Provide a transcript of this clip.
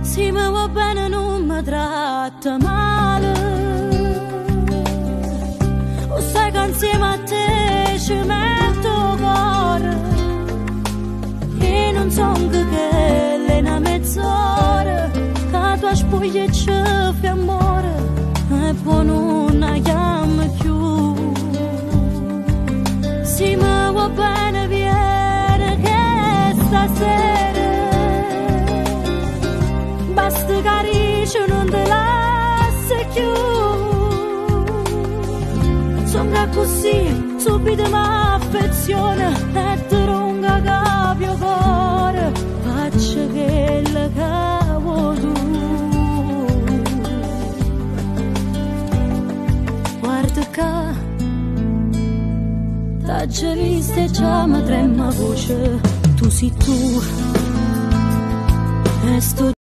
Sì, ma va bene, non mi tratta male. O sai che insieme a te ci metto cuore. E non so che è una mezz'ora che tua spoglia c'è fi amore. E poi non la chiamo più. Sì, ma va bene, viene che stasera basta carice, non te lascia più. Sembra così, subito mi affeziona e ti ronga capio cuore. Faccio che le cavo tu. Guarda che t'ha già vista e già mi trema voce. Tu sei tu e sto